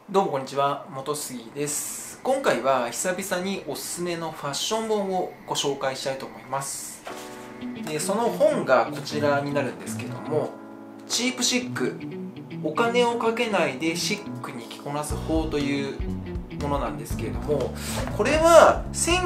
どうもこんにちは、元杉です。今回は久々におすすめのファッション本をご紹介したいと思います。で、その本がこちらになるんですけども、チープシック、お金をかけないでシックに着こなす法というものなんですけれども、これは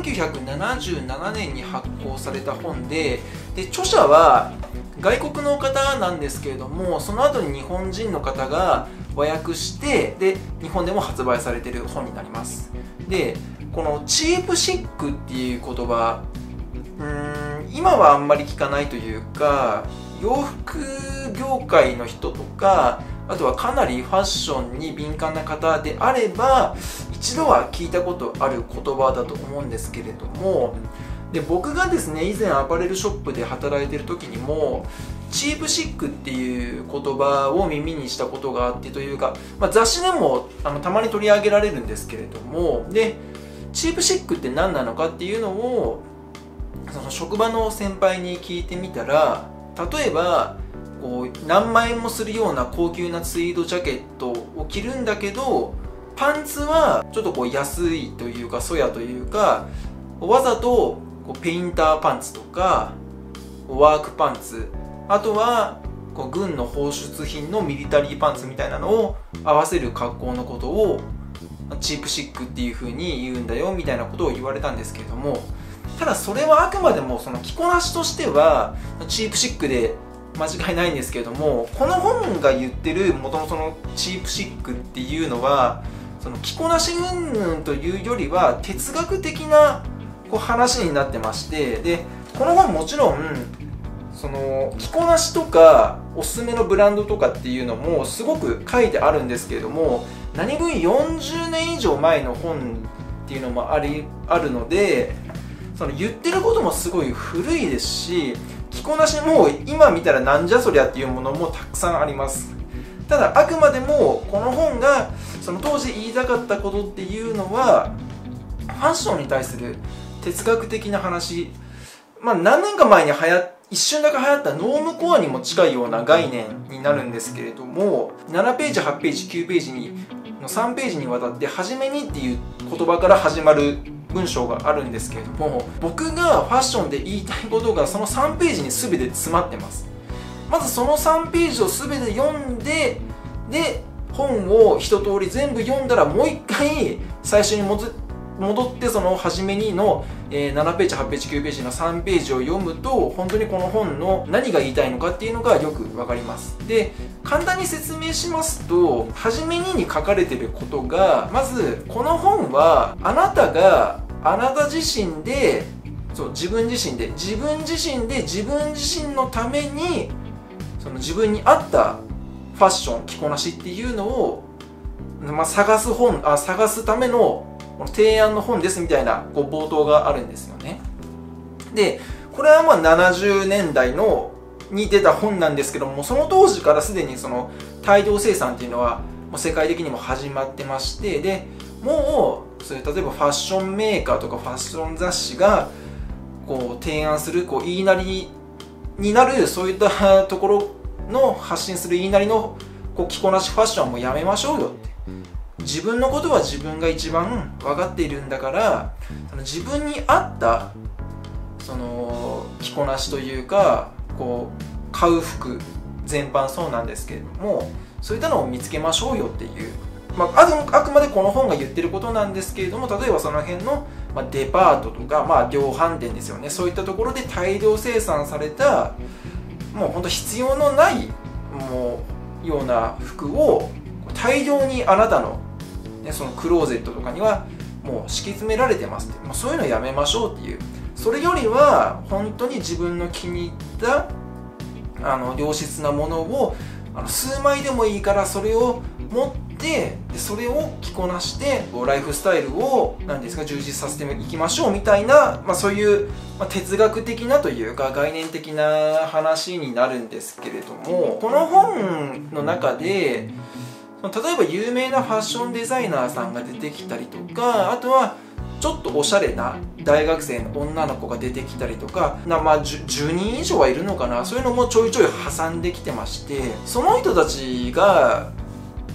1977年に発行された本で、著者は外国の方なんですけれども、その後に日本人の方が和訳して日本でも発売されている本になります。で、このチープシックっていう言葉、今はあんまり聞かないというか、洋服業界の人とか、あとはかなりファッションに敏感な方であれば一度は聞いたことある言葉だと思うんですけれども、で僕がですね、以前アパレルショップで働いている時にもチープシックっていう言葉を耳にしたことがあって、というか、雑誌でもたまに取り上げられるんですけれども、でチープシックって何なのかっていうのをその職場の先輩に聞いてみたら、例えばこう何万円もするような高級なツイードジャケットを着るんだけど、パンツはちょっとこう安いというかそやというか、わざとこうペインターパンツとかワークパンツ、あとはこう軍の放出品のミリタリーパンツみたいなのを合わせる格好のことをチープシックっていう風に言うんだよみたいなことを言われたんですけれども、ただそれはあくまでもその着こなしとしてはチープシックで間違いないんですけれども、この本が言ってる元のそのチープシックっていうのはその着こなし云々というよりは哲学的なこう話になってまして、でこの本もちろんその着こなしとかおすすめのブランドとかっていうのもすごく書いてあるんですけれども、何分40年以上前の本っていうのもあるので、その言ってることもすごい古いですし、着こなしも今見たらなんじゃそりゃっていうものもたくさんあります。ただあくまでもこの本がその当時言いたかったことっていうのはファッションに対する哲学的な話、何年か前に一瞬だけ流行ったノームコアにも近いような概念になるんですけれども、7ページ8ページ9ページの3ページにわたって初めにっていう言葉から始まる文章があるんですけれども、僕がファッションで言いたいことがその3ページに全て詰まってます。まずその3ページを全て読んで、本を一通り全部読んだらもう一回最初に戻ってその初めにの7ページ8ページ9ページの3ページを読むと、本当にこの本の何が言いたいのかっていうのがよく分かります。で、簡単に説明しますと、初めに書かれていることが、まずこの本はあなたがあなた自身で自分自身で自分自身のためにその自分に合ったファッション着こなしっていうのを、探すための提案の本ですみたいなこう冒頭があるんですよね。でこれは70年代に出た本なんですけども、その当時からすでにその大量生産っていうのはもう世界的にも始まってまして、でもうそういう例えばファッションメーカーとかファッション雑誌がこう提案するこう言いなりになる、そういったところの発信する言いなりのこう着こなしファッションもやめましょうよって、自分のことは自分が一番分かっているんだから、自分に合ったその着こなしというか、こう買う服全般そうなんですけれども、そういったのを見つけましょうよっていう、あくまでこの本が言ってることなんですけれども、例えばその辺のデパートとか、量販店ですよね、そういったところで大量生産されたもう本当必要のないような服を大量にあなたの、そのクローゼットとかにはもう敷き詰められてますって、そういうのやめましょうっていう、それよりは本当に自分の気に入った良質なものを数枚でもいいからそれを持ってそれを着こなしてライフスタイルを充実させていきましょうみたいな、そういう、哲学的なというか概念的な話になるんですけれども、この本の中で例えば有名なファッションデザイナーさんが出てきたりとか、あとはちょっとおしゃれな大学生の女の子が出てきたりとか、10人以上はいるのかな、そういうのもちょいちょい挟んできてまして、その人たちが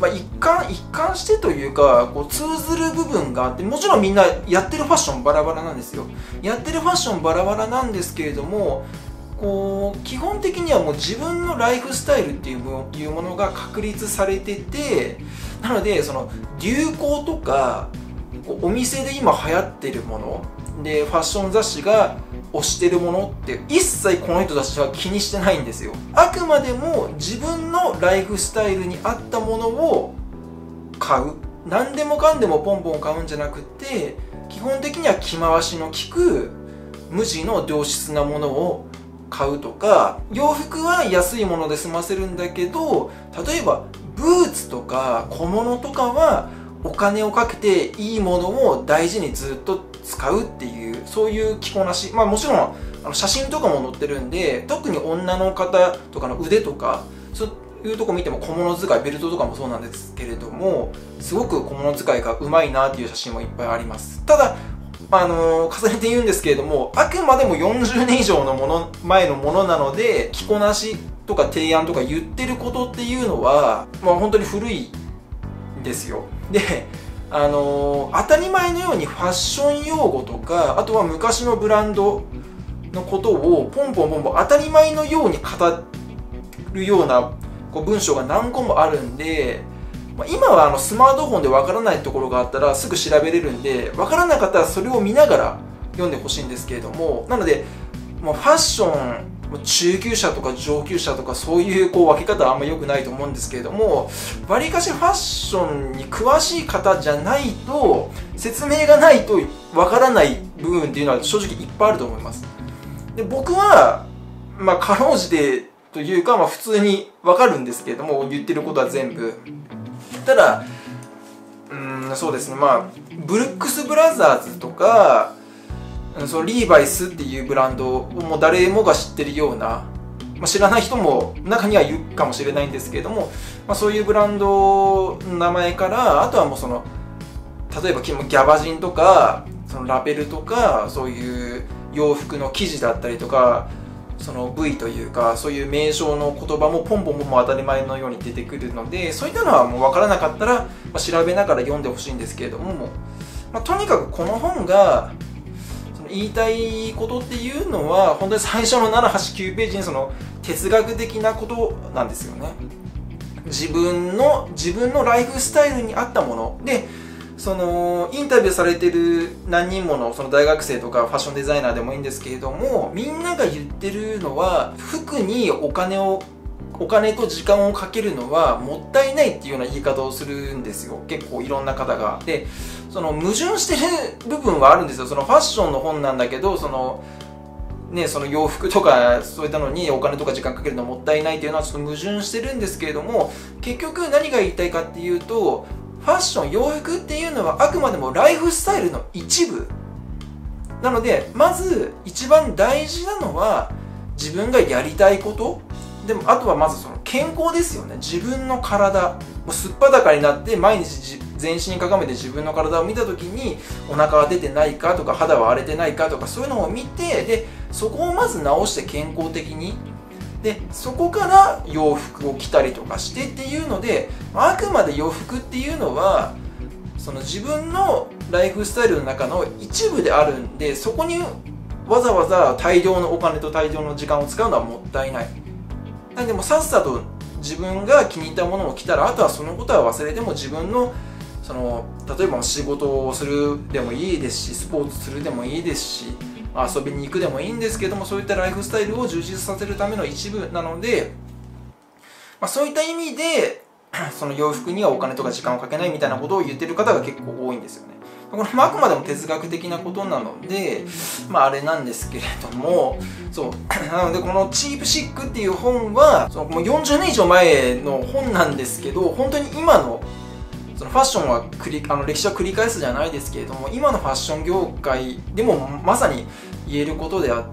一貫してというかこう通ずる部分があって、もちろんみんなやってるファッションバラバラなんですよ。やってるファッションバラバラなんですけれども、こう基本的にはもう自分のライフスタイルっていうものが確立されてて、なのでその流行とかお店で今流行ってるものでファッション雑誌が推してるものって一切この人たちは気にしてないんですよ。あくまでも自分のライフスタイルに合ったものを買う、何でもかんでもポンポン買うんじゃなくて、基本的には着回しの利く無地の良質なものを買うとか、洋服は安いもので済ませるんだけど、例えばブーツとか小物とかはお金をかけていいものを大事にずっと使うっていう、そういう着こなし、もちろん写真とかも載ってるんで、特に女の方とかの腕とかそういうとこ見ても小物使い、ベルトとかもそうなんですけれども、すごく小物使いがうまいなっていう写真もいっぱいあります。ただ重ねて言うんですけれども、あくまでも40年以上の前のものなので、着こなしとか提案とか言ってることっていうのは、本当に古いんですよ。で当たり前のようにファッション用語とか、あとは昔のブランドのことをポンポン当たり前のように語るような文章が何個もあるんで、今はスマートフォンでわからないところがあったらすぐ調べれるんで、わからなかったらそれを見ながら読んでほしいんですけれども、なのでファッション中級者とか上級者とかそういう分け方はあんま良くないと思うんですけれども、わりかしファッションに詳しい方じゃないと、説明がないとわからない部分っていうのは正直いっぱいあると思います。で僕はかろうじてというか、普通にわかるんですけれども、言ってることは全部。ただそうですね、ブルックスブラザーズとかそのリーバイスっていうブランドをもう誰もが知ってるような、知らない人も中にはいるかもしれないんですけれども、そういうブランドの名前から、あとはもうその例えばギャバジンとかそのラベルとか、そういう洋服の生地だったりとか、その部位というかそういう名称の言葉もポンポン当たり前のように出てくるので、そういったのはもう分からなかったら、調べながら読んでほしいんですけれども、とにかくこの本が言いたいことっていうのは、本当に最初の7、8、9ページにその哲学的なことなんですよね。自分のライフスタイルに合ったもので、そのインタビューされてる何人ものその大学生とかファッションデザイナーでもいいんですけれども、みんなが言ってるのは、服にお金と時間をかけるのはもったいないっていうような言い方をするんですよ、結構いろんな方が。でその矛盾してる部分はあるんですよ。そのファッションの本なんだけど、その洋服とかそういったのにお金とか時間かけるのもったいないっていうのはちょっと矛盾してるんですけれども、結局何が言いたいかっていうと、ファッション、洋服っていうのはあくまでもライフスタイルの一部なので、まず一番大事なのは自分がやりたいこと、でもあとはまずその健康ですよね。自分の体、もうすっぱだかになって毎日全身かがめて自分の体を見た時に、お腹は出てないかとか肌は荒れてないかとか、そういうのを見て、でそこをまず直して健康的に、でそこから洋服を着たりとかしてっていうので、あくまで洋服っていうのはその自分のライフスタイルの中の一部であるんで、そこにわざわざ大量のお金と大量の時間を使うのはもったいない。なんでもさっさと自分が気に入ったものを着たら、あとはそのことは忘れても自分のその例えば仕事をするでもいいですし、スポーツするでもいいですし、遊びに行くでもいいんですけども、そういったライフスタイルを充実させるための一部なので、そういった意味でその洋服にはお金とか時間をかけないみたいなことを言ってる方が結構多いんですよね。これもあくまでも哲学的なことなので、あれなんですけれども、そうなのでこのチープシックっていう本はもう40年以上前の本なんですけど、本当に今のそのファッションは歴史は繰り返すじゃないですけれども、今のファッション業界でもまさに言えることであって、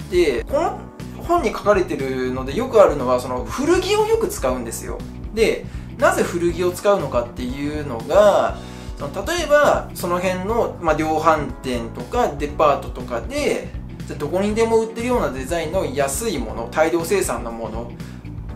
この本に書かれてるのでよくあるのは、その古着をよく使うんですよ。でなぜ古着を使うのかっていうのが、例えばその辺の、量販店とかデパートとかでどこにでも売ってるようなデザインの安いもの、大量生産のもの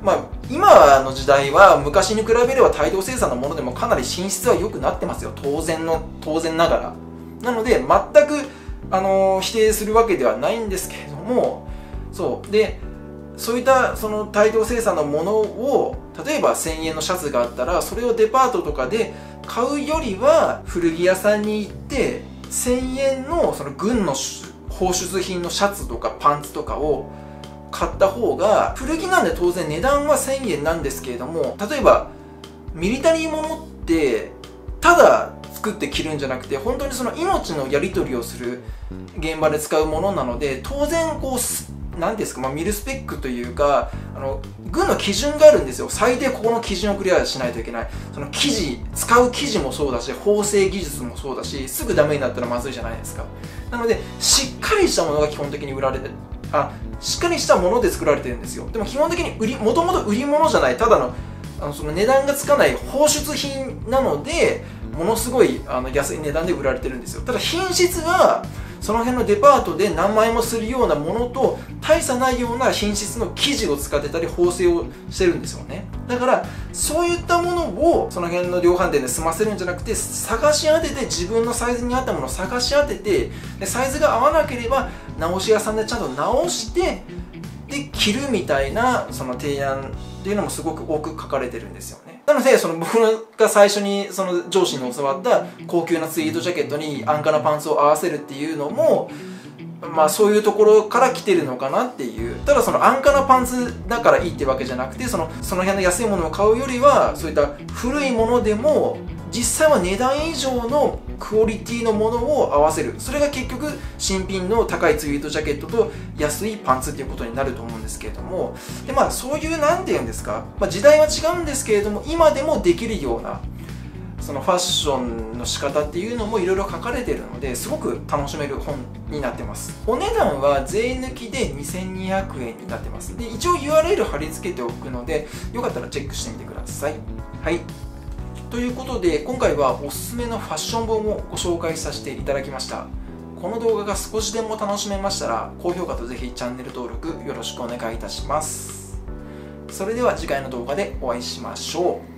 今の時代は昔に比べれば大量生産のものでもかなり品質は良くなってますよ。当然ながら。なので全く否定するわけではないんですけれども、そういったその大量生産のものを、例えば1000円のシャツがあったら、それをデパートとかで買うよりは古着屋さんに行って1000円のその軍の放出品のシャツとかパンツとかを買った方が、古着なんで当然値段は1000円なんですけれども、例えばミリタリーものってただ作って着るんじゃなくて、本当にその命のやり取りをする現場で使うものなので、当然こう何ですか、ミルスペックというか、軍の基準があるんですよ。最低ここの基準をクリアしないといけない。その生地、使う生地もそうだし、縫製技術もそうだし、すぐダメになったらまずいじゃないですか。なのでしっかりしたものが基本的に売られて、しっかりしたもので作られてるんですよ。でも基本的にもともと売り物じゃない、ただのその値段がつかない放出品なので、ものすごい安い値段で売られてるんですよ。ただ品質はその辺のデパートで何万円もするようなものと大差ないような品質の生地を使ってたり縫製をしてるんですよね。だからそういったものをその辺の量販店で済ませるんじゃなくて、探し当てて、自分のサイズに合ったものを探し当てて、でサイズが合わなければ直し屋さんでちゃんと直してで着るみたいなその提案っていうのもすごく多く書かれてるんですよね。なので僕が最初にその上司に教わった高級なツイードジャケットに安価なパンツを合わせるっていうのも、そういうところから来てるのかなっていう。ただその安価なパンツだからいいってわけじゃなくて、その辺の安いものを買うよりは、そういった古いものでも実際は値段以上のクオリティのものを合わせる。それが結局新品の高いツイードジャケットと安いパンツっていうことになると思うんですけれども、でそういうなんていうんですか、時代は違うんですけれども、今でもできるようなそのファッションの仕方っていうのもいろいろ書かれているので、すごく楽しめる本になってます。お値段は税抜きで2200円になってます。で一応 URL 貼り付けておくので、よかったらチェックしてみてください。はい、ということで今回はおすすめのファッション本をご紹介させていただきました。この動画が少しでも楽しめましたら、高評価とぜひチャンネル登録よろしくお願いいたします。それでは次回の動画でお会いしましょう。